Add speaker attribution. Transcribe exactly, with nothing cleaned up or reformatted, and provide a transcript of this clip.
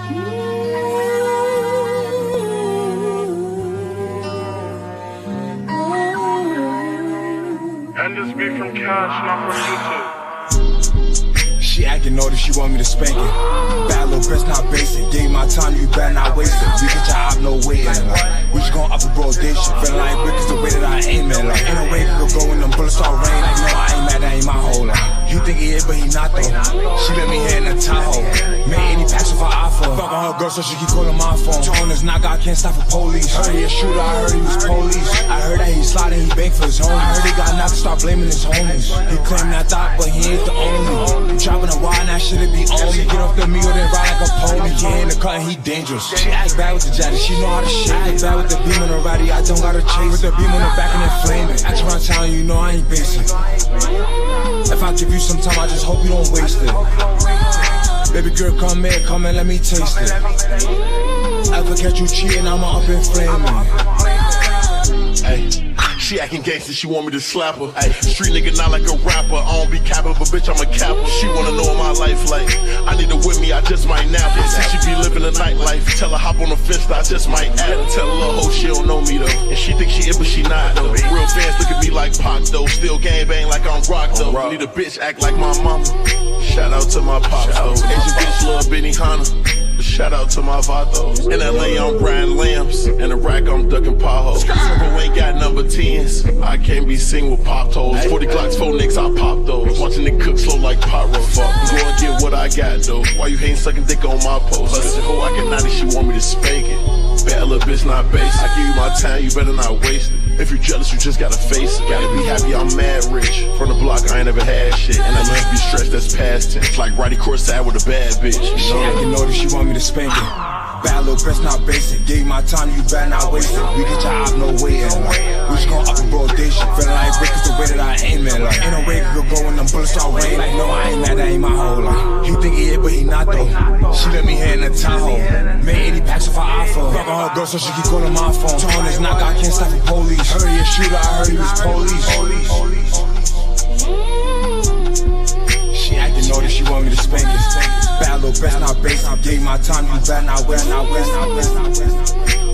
Speaker 1: And this beat from Cash, not from YouTube.
Speaker 2: She acting older, she want me to spank it. Bad little bitch, not basic. Gave my time, you better not waste it. We get your op, no waiting. Like, we just gon' up a rotation. Feeling like Rick is the way that I aim it. Like, ain't no way we could go when them bullets start raining. Like, no, I ain't mad, that ain't my whole life. You think he is, but he not though. She let me hit in the Tahoe. Made eighty packs with her iPhone. Fuck on her girl, so she keep calling my phone. Tone is knock, I can't stop for police. Heard he a shooter, I heard he was police. I heard that he sliding, he bank for his homies. I heard he got knocked to start blaming his homies. He claimed that thought, but he ain't the only. Dropping a wide, now shit it be on me. Get off the meal, then ride like a pony. He in the cut and he dangerous. She act bad with the jaddy, she know how to shake. Act bad with the beam on the ratty, I don't gotta chase. With the beam on the back and then flame it. Act around town, you know I ain't basic. If I give you some time, I just hope you don't waste it. Baby girl, come here, come and let me taste it. Ever catch you cheating, I'ma up and flame it.
Speaker 3: Hey. She acting gangster, she want me to slap her. Ay, street nigga not like a rapper. I don't be capping, but bitch, I'm a capper. She wanna know my life like I need her with me, I just might nap her. Since she be living the nightlife, tell her hop on the fence, I just might add her. Tell her little hoe she don't know me though, and she think she it, but she not though. Real fans look at me like Pac though, still gang bang like I'm rock though. Need a bitch act like my mama. Shout out to my pops though. Asian bitch love Benihana. Shout out to my vatos. In L A I'm Brian Lambs. In Iraq I'm ducking potholes. Who ain't got number tens? I can't be seen with pop toes. forty Glocks, four nicks, I pop those. Watching it cook slow like pot roast. Fuck, go and get what I got though. Why you hating sucking dick on my post? Plus, oh, I can naughty, she want me to spank it. Bad little bitch, not basic. I give you my time, you better not waste it. If you're jealous, you just gotta face it. Gotta be happy, I'm mad rich. From the block, I ain't never had shit. And I learned to be stressed, that's past tense. Like Roddy Corsad with a bad bitch.
Speaker 2: She acting older, she want me to spank it. Bad little bitch, not basic. Gave my time, you better not waste it. We get your op, no waiting. Like, we just gon' up a rotation. Feeling like Rick is the way that I aim it. Like, ain't no way we could go when them bullets start raining. Like, no, I ain't mad, that ain't my whole life. He think he is, but he not though. She let me hit in the Tahoe. Made eighty packs with her iPhone. Fuck on her girl, so she keep calling my phone. Tone is knock, I can't stop for police. Heard he a shooter, I heard he was police. She acting older, she want me to spank it. Bad little bitch, not basic. Gave my time, you better not waste, not waste, not waste, not waste.